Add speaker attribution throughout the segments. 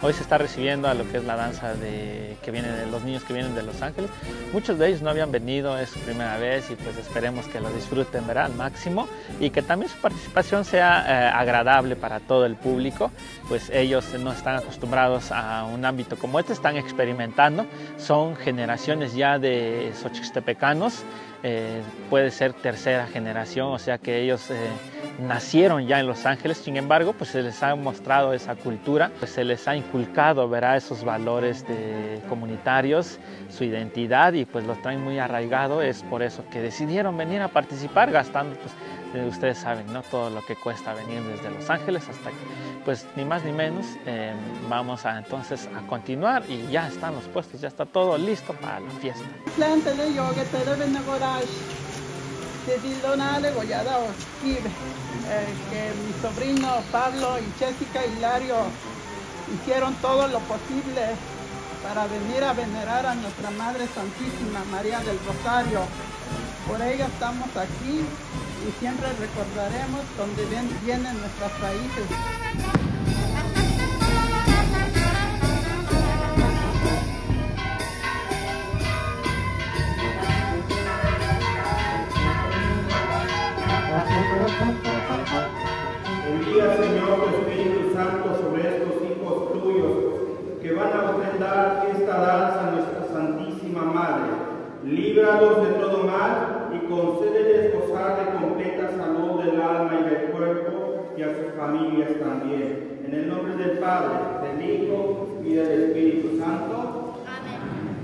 Speaker 1: Hoy se está recibiendo a lo que es la danza que viene de los niños que vienen de Los Ángeles. Muchos de ellos no habían venido, es su primera vez y pues esperemos que lo disfruten, ¿verdad?, al máximo, y que también su participación sea agradable para todo el público, pues ellos no están acostumbrados a un ámbito como este, están experimentando, son generaciones ya de xochistepecanos, puede ser tercera generación, o sea que ellos nacieron ya en Los Ángeles, sin embargo, pues se les ha mostrado esa cultura, pues se les ha inculcado, verá, esos valores comunitarios, su identidad, y pues los traen muy arraigado. Es por eso que decidieron venir a participar, gastando, pues ustedes saben, ¿no?, todo lo que cuesta venir desde Los Ángeles hasta aquí. Pues ni más ni menos, vamos entonces a continuar y ya están los puestos, ya está todo listo para la fiesta.
Speaker 2: Que mi sobrino Pablo y Jessica Hilario hicieron todo lo posible para venir a venerar a nuestra Madre Santísima María del Rosario. Por ella estamos aquí y siempre recordaremos dónde vienen nuestras raíces.
Speaker 3: Envía, Señor, tu Espíritu Santo sobre estos hijos tuyos que van a ofrendar esta danza a nuestra Santísima Madre. Líbralos de todo mal y concédeles gozar de completa salud del alma y del cuerpo, y a sus familias también. En el nombre del Padre, del Hijo y del Espíritu Santo. Amén.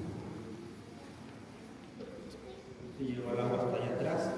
Speaker 3: Si llegó el agua hasta allá atrás.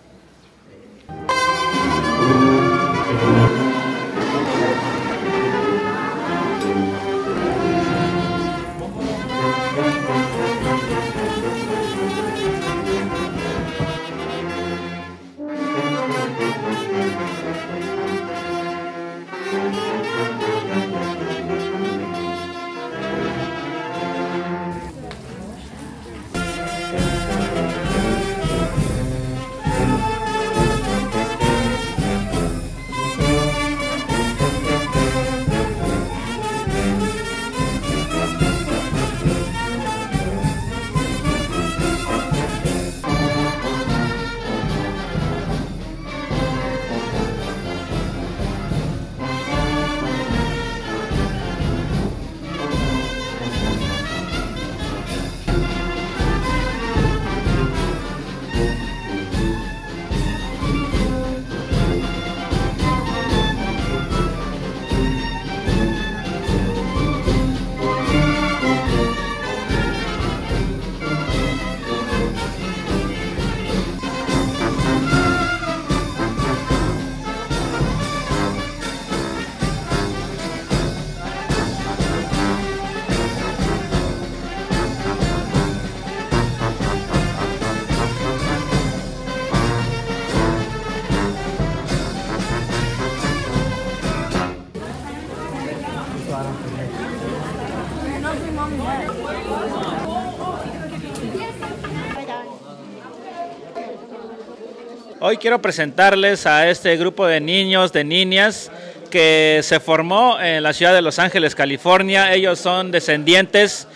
Speaker 1: Hoy quiero presentarles a este grupo de niños, de niñas, que se formó en la ciudad de Los Ángeles, California. Ellos son descendientes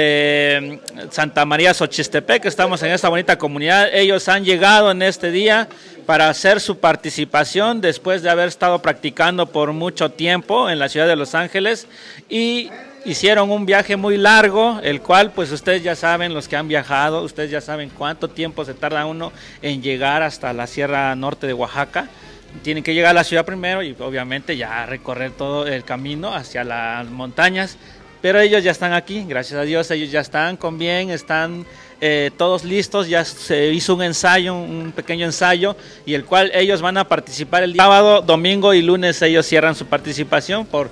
Speaker 1: de Santa María Xochistepec, estamos en esta bonita comunidad. Ellos han llegado en este día para hacer su participación después de haber estado practicando por mucho tiempo en la ciudad de Los Ángeles, y hicieron un viaje muy largo, el cual pues ustedes ya saben, los que han viajado, ustedes ya saben cuánto tiempo se tarda uno en llegar hasta la Sierra Norte de Oaxaca. Tienen que llegar a la ciudad primero y obviamente ya recorrer todo el camino hacia las montañas, pero ellos ya están aquí, gracias a Dios, ellos ya están con bien, están todos listos. Ya se hizo un ensayo, un pequeño ensayo, y el cual ellos van a participar el sábado, domingo y lunes. Ellos cierran su participación por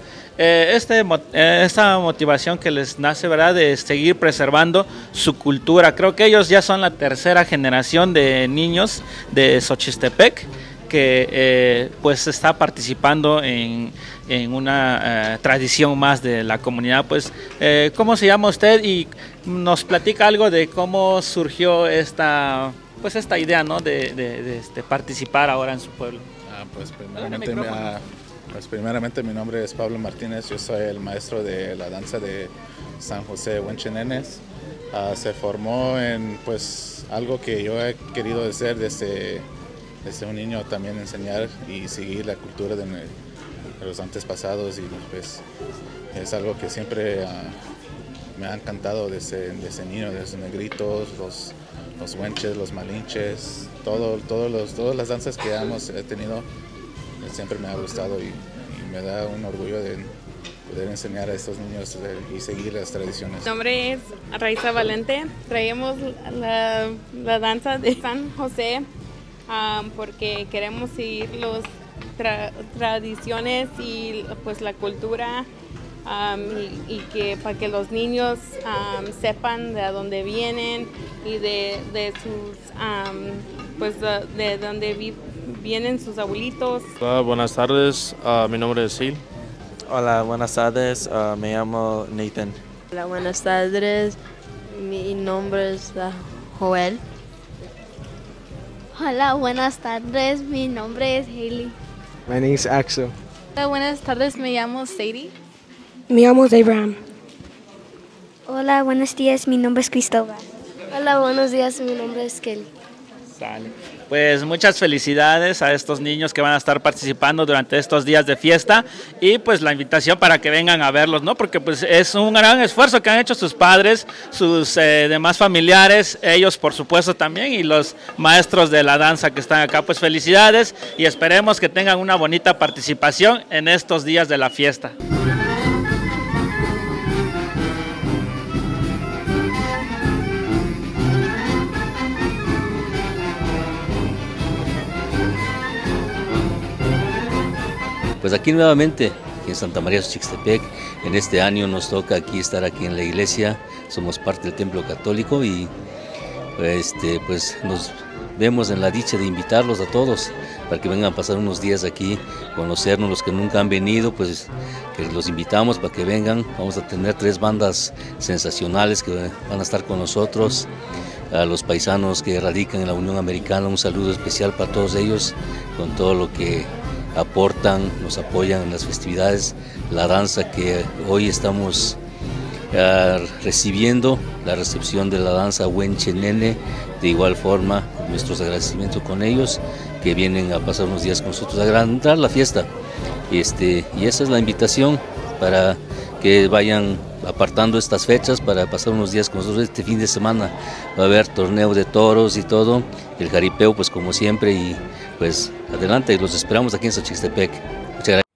Speaker 1: esta motivación que les nace, ¿verdad?, de seguir preservando su cultura. Creo que ellos ya son la tercera generación de niños de Xochistepec que pues está participando en una tradición más de la comunidad. Pues, ¿cómo se llama usted? Y nos platica algo de cómo surgió esta idea, ¿no?, de participar ahora en su pueblo.
Speaker 4: Pues primeramente Pues primeramente mi nombre es Pablo Martínez, yo soy el maestro de la danza de San José Huenche-Nenes. Se formó en pues algo que yo he querido hacer desde un niño, también enseñar y seguir la cultura de los antepasados, y pues es algo que siempre me ha encantado desde niño, desde negritos, los huenches, los malinches, todas las danzas que he tenido, siempre me ha gustado y me da un orgullo de poder enseñar a estos niños y seguir las tradiciones.
Speaker 5: Mi nombre es Raiza Valente, traemos la danza de San José porque queremos seguir las tradiciones y pues la cultura y que para que los niños sepan de dónde vienen y de sus pues de dónde vienen sus abuelitos.
Speaker 6: Hola, buenas tardes, mi nombre es Sil.
Speaker 7: Hola, buenas tardes, me llamo Nathan.
Speaker 8: Hola, buenas tardes, mi nombre es Joel.
Speaker 9: Hola, buenas tardes, mi nombre es Hailey.
Speaker 10: My name is Axel.
Speaker 11: Hola, buenas tardes, me llamo Sadie.
Speaker 12: Me llamo Abraham.
Speaker 9: Hola, buenos días, mi nombre es Cristóbal.
Speaker 8: Hola, buenos días, mi nombre es Kelly.
Speaker 1: Sale. Pues muchas felicidades a estos niños que van a estar participando durante estos días de fiesta, y pues la invitación para que vengan a verlos, ¿no? Porque pues es un gran esfuerzo que han hecho sus padres, sus demás familiares, ellos por supuesto también, y los maestros de la danza que están acá. Pues felicidades y esperemos que tengan una bonita participación en estos días de la fiesta.
Speaker 13: Pues aquí nuevamente, aquí en Santa María Xochixtepec, en este año nos toca estar aquí en la iglesia, somos parte del templo católico y pues nos vemos en la dicha de invitarlos a todos para que vengan a pasar unos días aquí, conocernos. Los que nunca han venido, pues que los invitamos para que vengan. Vamos a tener 3 bandas sensacionales que van a estar con nosotros. A los paisanos que radican en la Unión Americana, un saludo especial para todos ellos, con todo lo que aportan, nos apoyan en las festividades, la danza que hoy estamos recibiendo, la recepción de la danza Huenche Nene. De igual forma, nuestros agradecimientos con ellos, que vienen a pasar unos días con nosotros, a agrandar la fiesta. Y esa es la invitación para que vayan apartando estas fechas para pasar unos días con nosotros. Este fin de semana va a haber torneo de toros y todo, el jaripeo pues como siempre, y pues adelante, los esperamos aquí en Xochixtepec. Muchas gracias.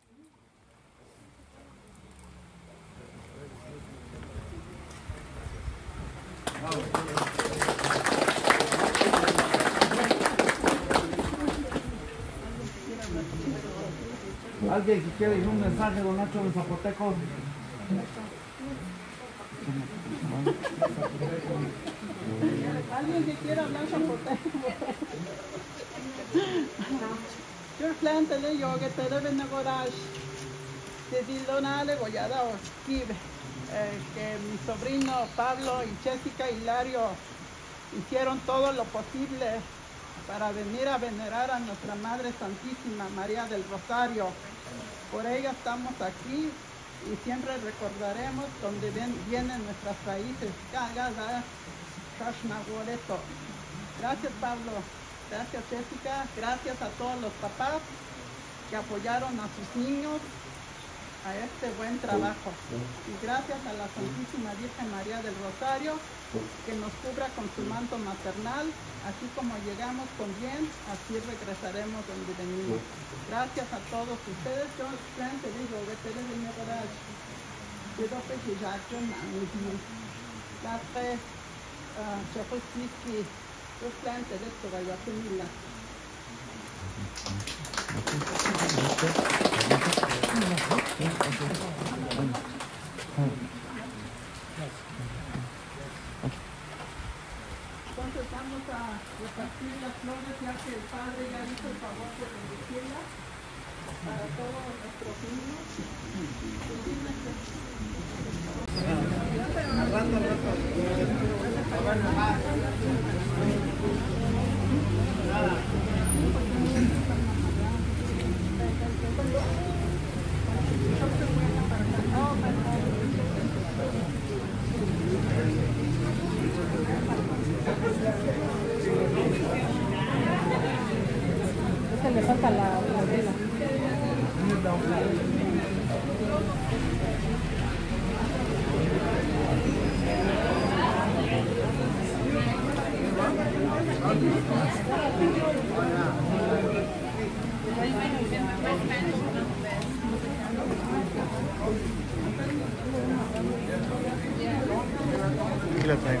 Speaker 14: Alguien que quiere ir un mensaje, don Nacho de Zapoteco.
Speaker 2: Alguien que quiera hablar zapoteco. Yo plante de yoga te deben negorar. Te digo nada goyada o esquive. Que mi sobrino Pablo y Jessica y Hilario hicieron todo lo posible para venir a venerar a nuestra Madre Santísima María del Rosario. Por ella estamos aquí y siempre recordaremos donde vienen nuestras raíces. Gracias, Pablo. Gracias, Jessica. Gracias a todos los papás que apoyaron a sus niños a este buen trabajo. Y gracias a la Santísima Virgen María del Rosario, que nos cubra con su manto maternal. Así como llegamos con bien, así regresaremos donde venimos. Gracias a todos ustedes. Yo te digo, vete de mi corazón. Yo doy que ya yo no me digo. La tres, yo pues sí, yo plante de esto vaya a tenerla. Entonces vamos a repartir las flores, ya que el Padre ya hizo el favor de bendecirlas para todos nuestros niños.
Speaker 10: Aquí la traigo.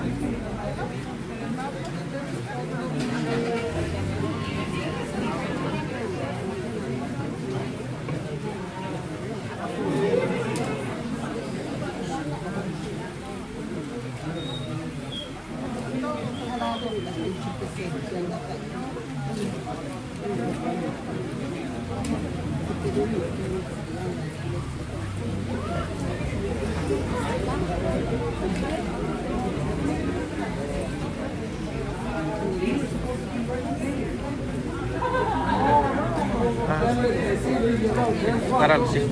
Speaker 10: Páralo, sí.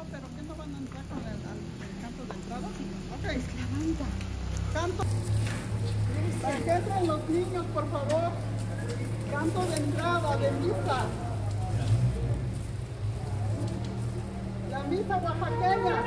Speaker 2: pero ¿qué no van a entrar con el canto de entrada? Ok, levanta. Canto. Para que entren los niños, por favor. Canto de entrada, de misa. La misa oaxaqueña.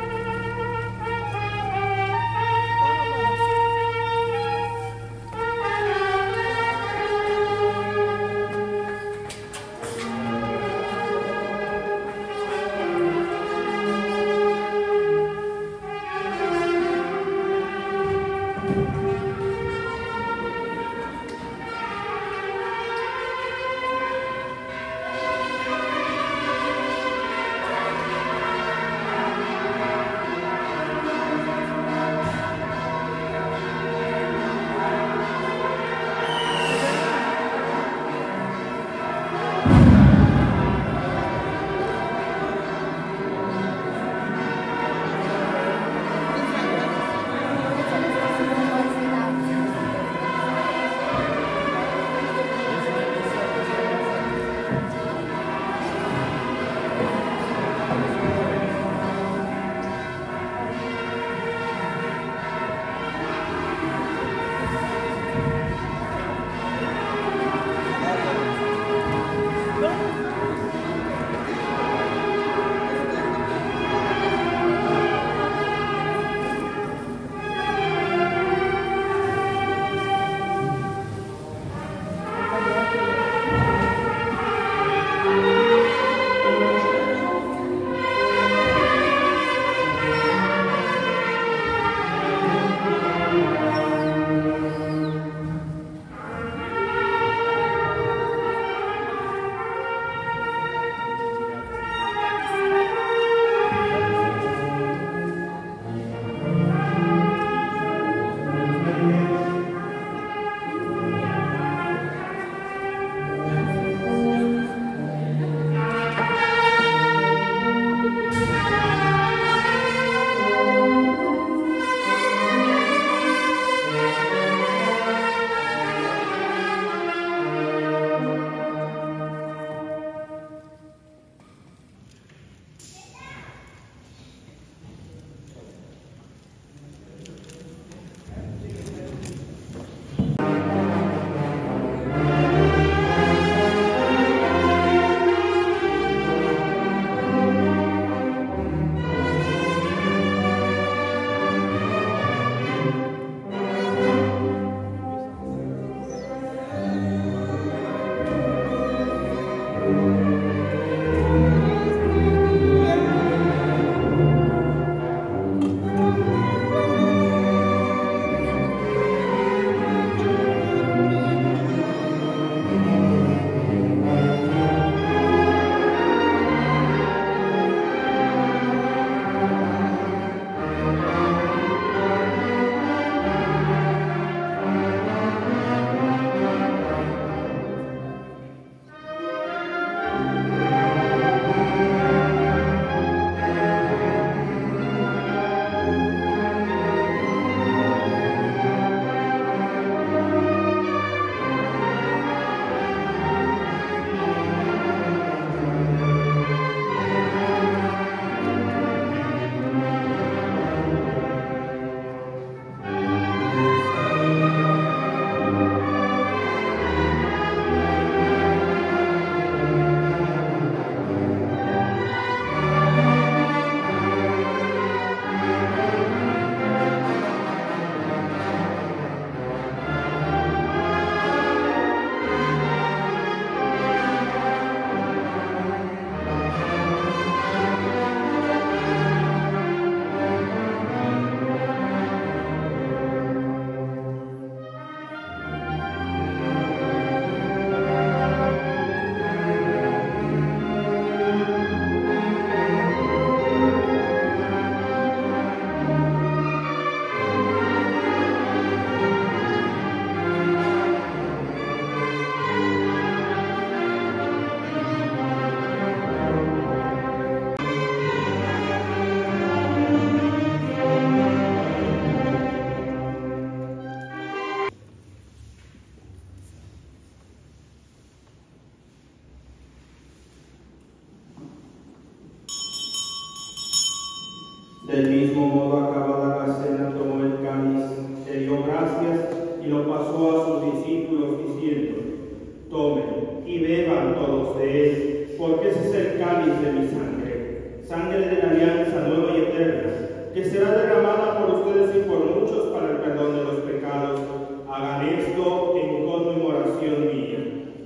Speaker 3: Del mismo modo, acabada la cena, tomó el cáliz, le dio gracias y lo pasó a sus discípulos diciendo: tomen y beban todos de él, porque ese es el cáliz de mi sangre, sangre de la alianza nueva y eterna, que será derramada por ustedes y por muchos para el perdón de los pecados. Hagan esto en conmemoración mía.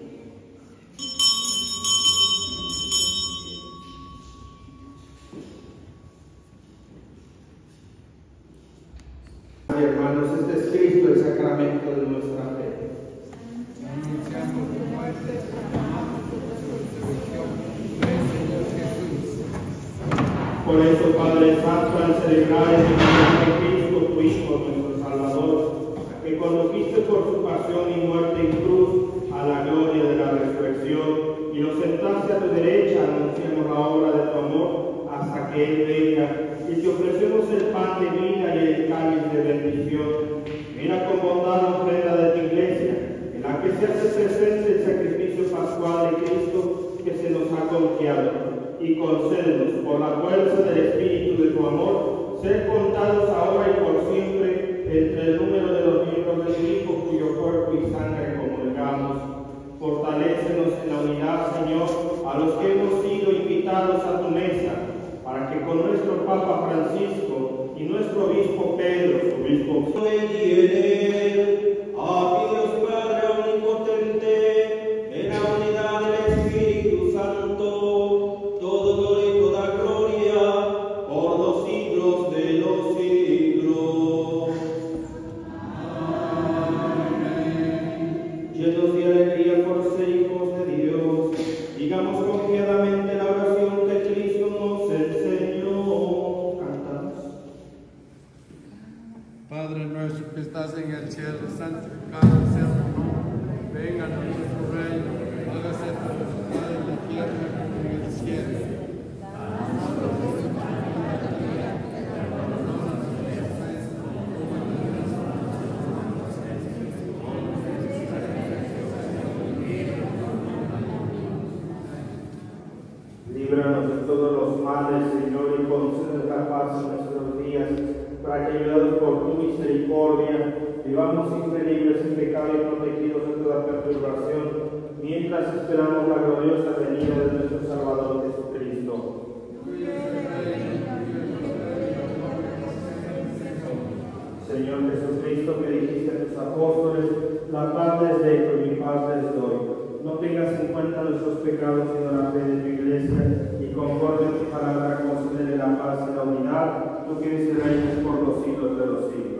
Speaker 3: Hermanos, este es Cristo, el sacramento de nuestra fe. Por eso, Padre Santo, al celebrar el misterio de Cristo, tu Hijo, nuestro Salvador, que condujiste por su pasión y muerte en cruz a la gloria de la resurrección, y lo sentaste a tu derecha, anunciamos la obra de tu amor hasta que Él venga, y te ofrecemos el pan de vida y el cáliz de bendición. Mira con bondad la ofrenda de tu iglesia, en la que se hace presente el sacrificio pascual de Cristo que se nos ha confiado, y concédenos, por la fuerza del Espíritu de tu amor, ser contados ahora y por siempre entre el número de los miembros de tu Hijo, cuyo cuerpo y sangre comulgamos. Fortalécenos en la unidad, Señor, a los que hemos sido invitados a tu mesa, para que con nuestro Papa Francisco y nuestro Obispo Pedro, su obispo, a Dios Padre omnipotente, en la unidad del Espíritu Santo, todo honor y toda gloria, por los siglos de los siglos. Amén. Llenos de alegría por ser hijos de Dios, digamos confiadamente la oración que Cristo nos enseñó. Cantamos.
Speaker 15: Padre nuestro que estás en el cielo, santificado sea tu nombre. Venga a nuestro reino, hágase tu voluntad en la tierra como en el cielo.
Speaker 3: Líbranos de todos los males, Señor, y concede la paz en nuestros días, para que, ayudados por tu misericordia, vivamos infelibles en pecado y protegidos de toda perturbación, mientras esperamos la gloriosa venida de nuestro Salvador Jesucristo. Señor Jesucristo, que dijiste a tus apóstoles: la paz les dejo y mi paz les doy. No tengas en cuenta nuestros pecados, sino la fe de tu iglesia, y conforme a tu palabra concédele la paz y la unidad, tú que eres y reinas por los siglos de los siglos.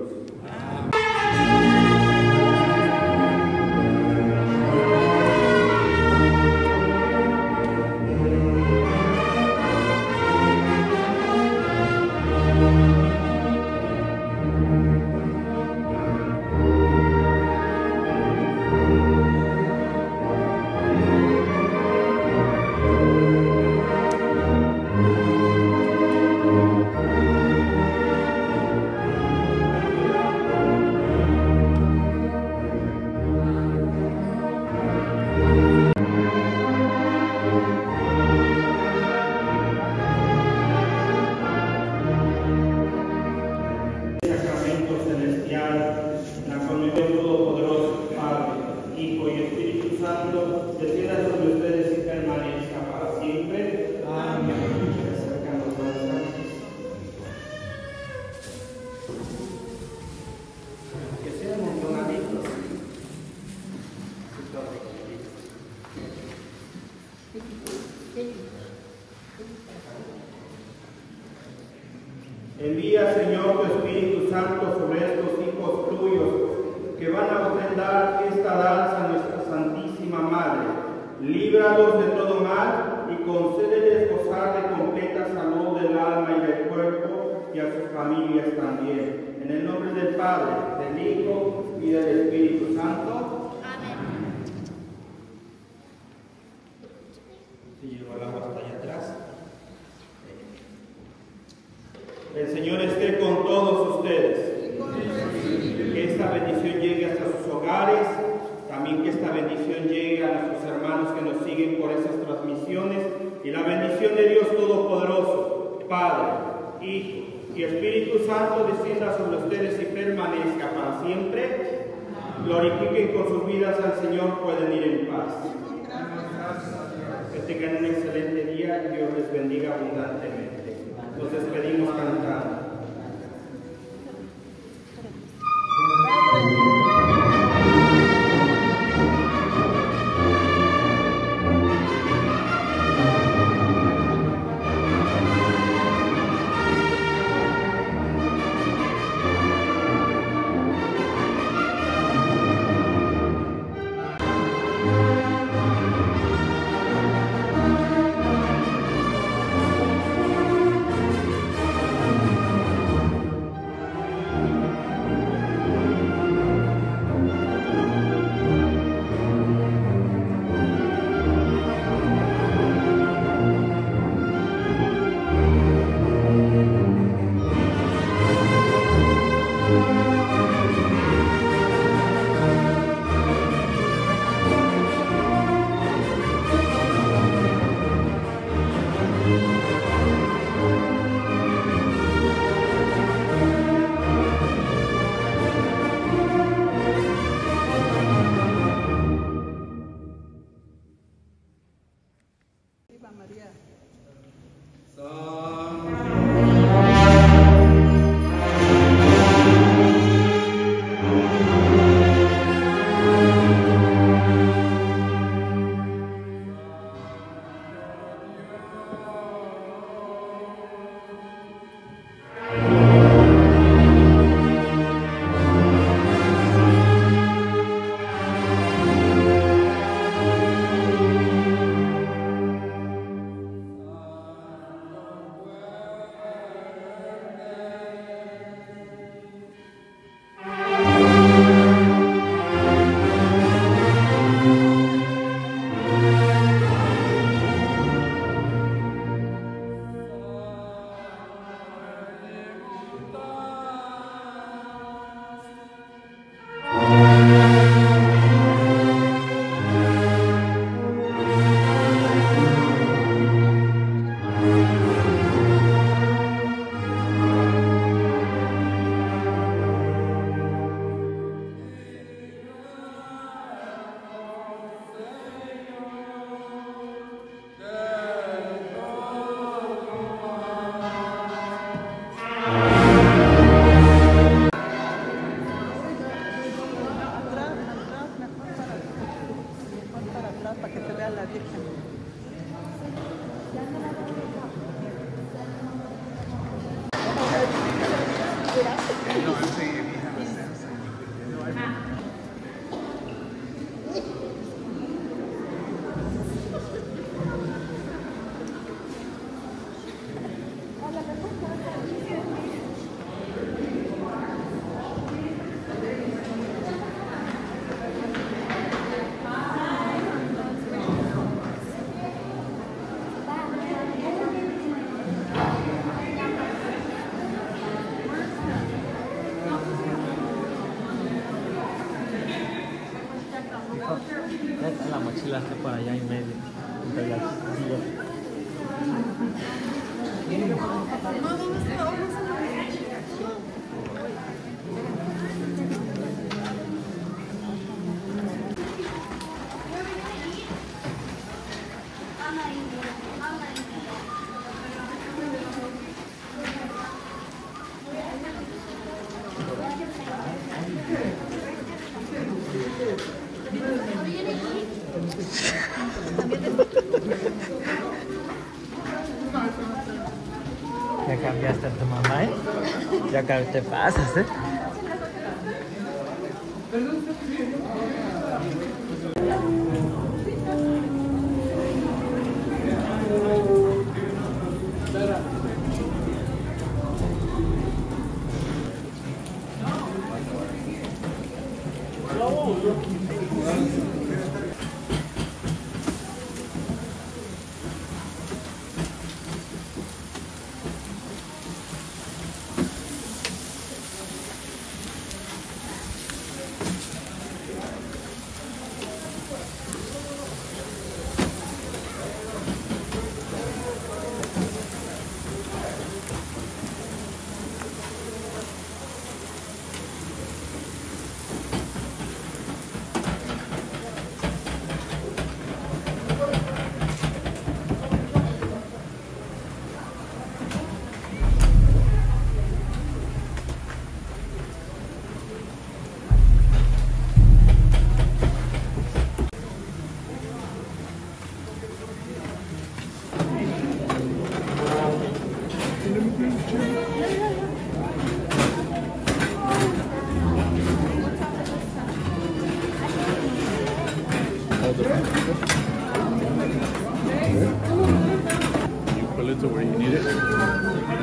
Speaker 3: Envía, Señor, tu Espíritu Santo sobre estos hijos tuyos que van a ofrendar esta danza a nuestra Santísima Madre. Líbralos de todo mal y concédeles gozar de completa salud del alma y del cuerpo, y a sus familias también. En el nombre del Padre, del Hijo y del Espíritu Santo. Amén. Si llegó el agua hasta allá atrás. El Señor esté con todos ustedes. Que esta bendición llegue hasta sus hogares. También que esta bendición llegue a nuestros hermanos que nos siguen por esas transmisiones. Y la bendición de Dios Todopoderoso, Padre, Hijo y Espíritu Santo descienda sobre ustedes y permanezca para siempre. Glorifiquen con sus vidas al Señor, pueden ir en paz. Que tengan un excelente día y Dios les bendiga abundantemente. Nos despedimos cantando.
Speaker 1: La mochila está por allá en medio, entre las sillas. Ya cambiaste a tu mamá, ¿eh? Ya te pasas, ¿eh?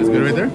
Speaker 4: It's good right there?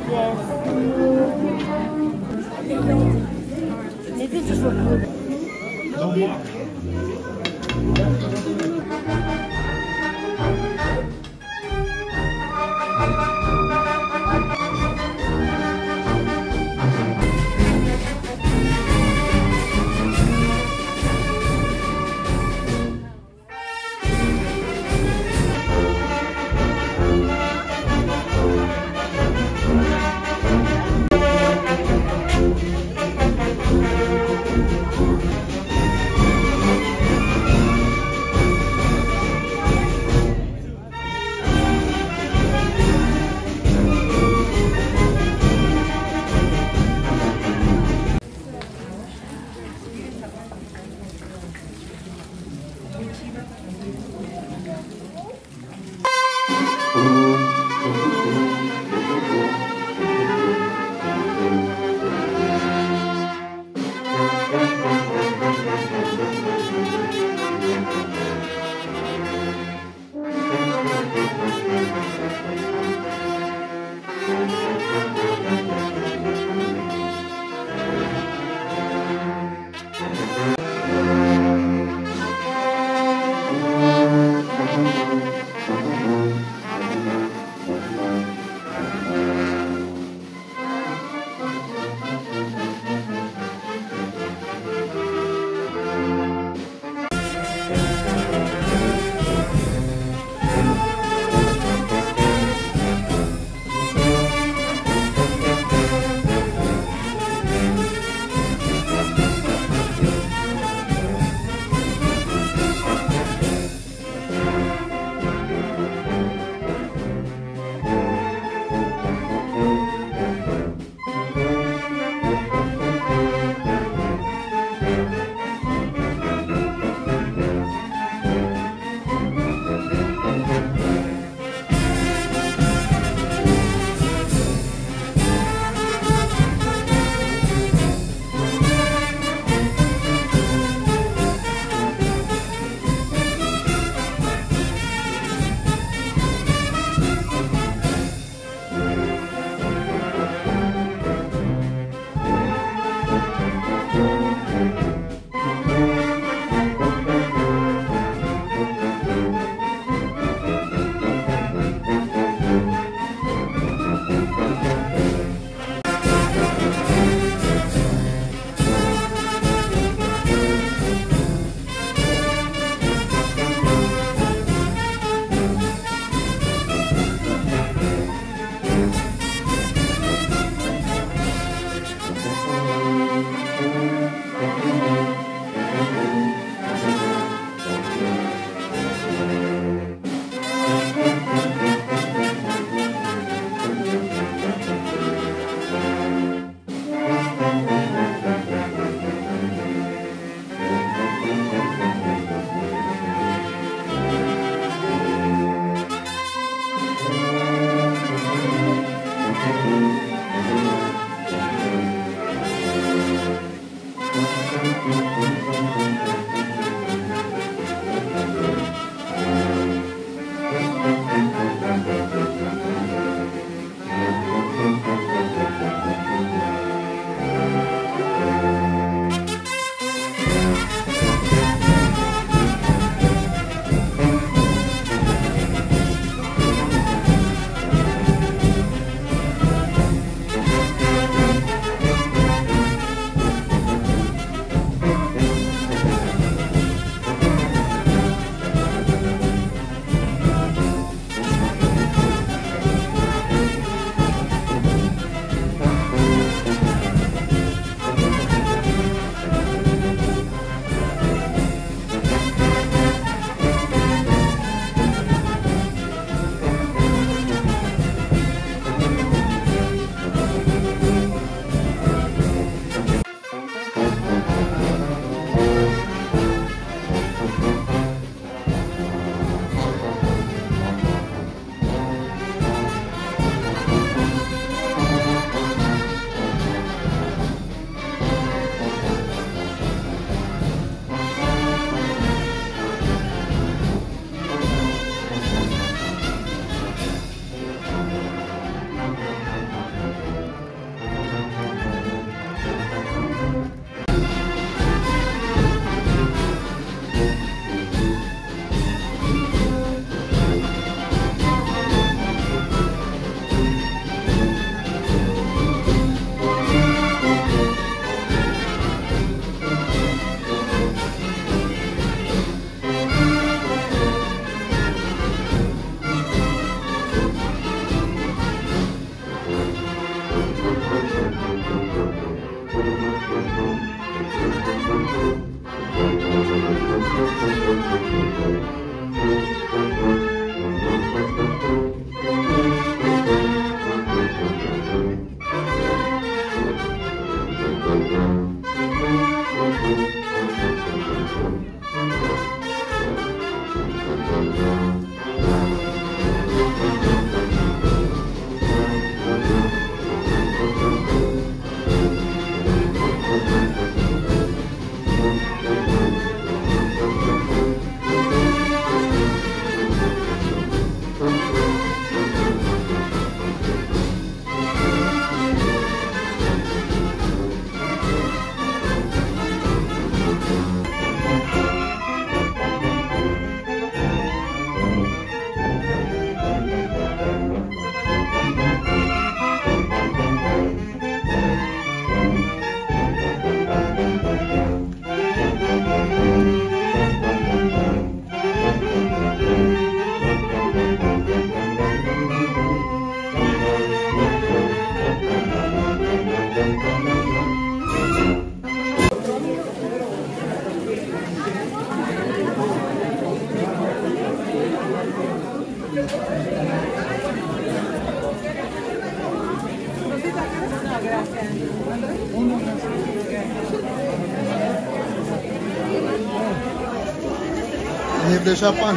Speaker 16: Heeft de Japan.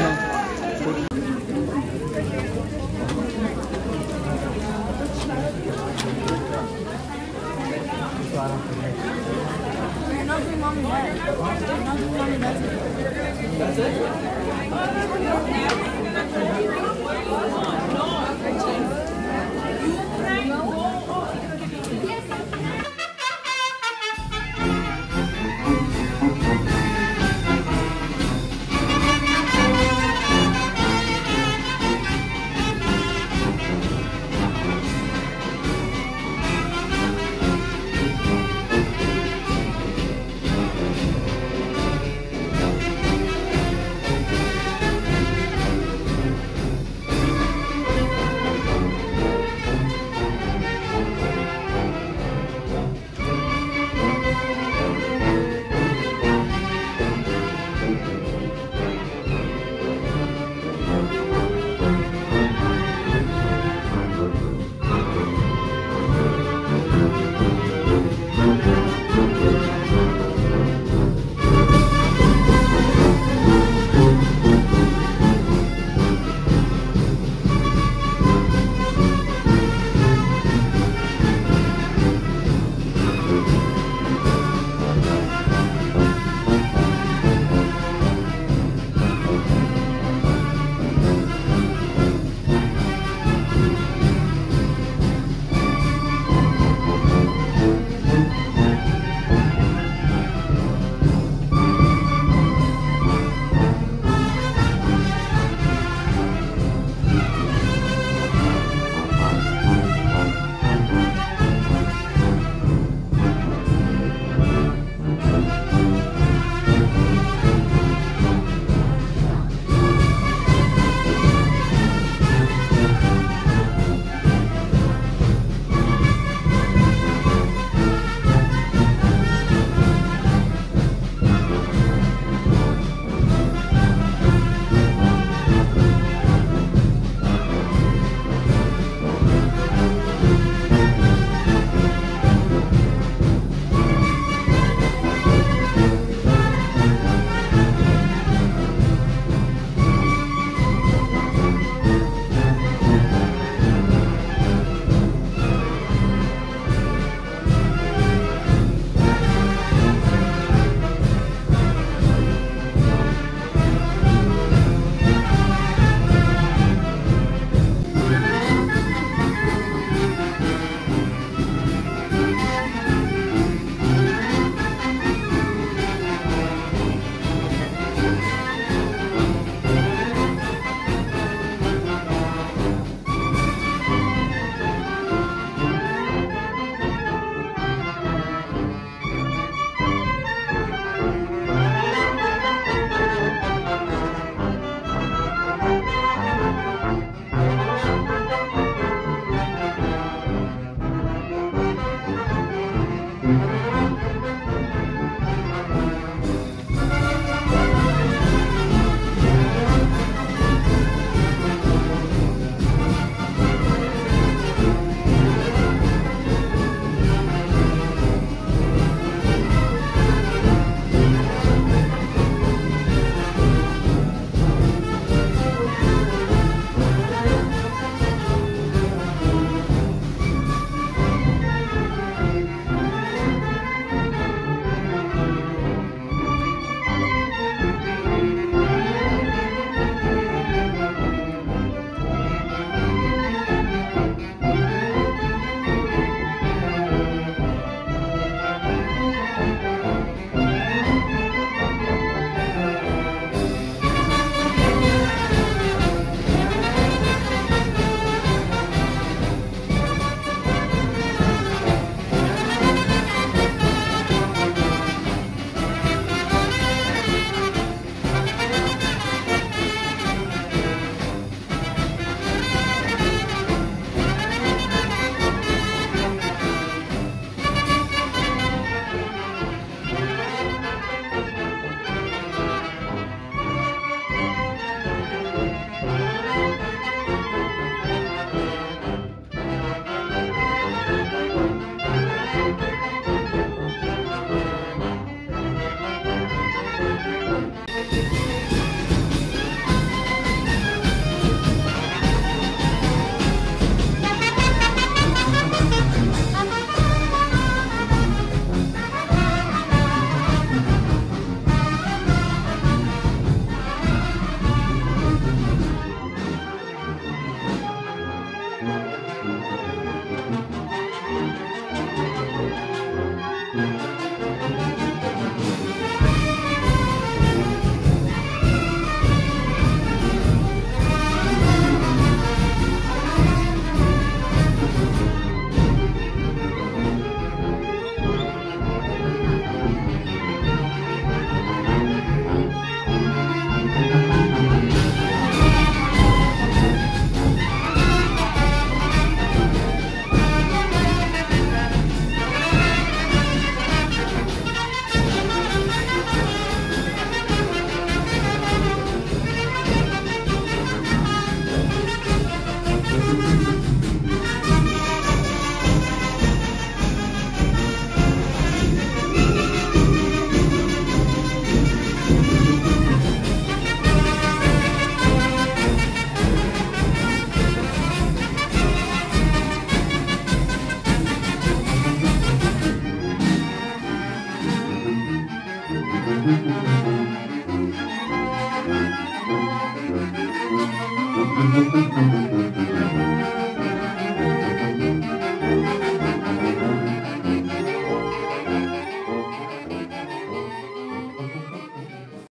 Speaker 17: That's it?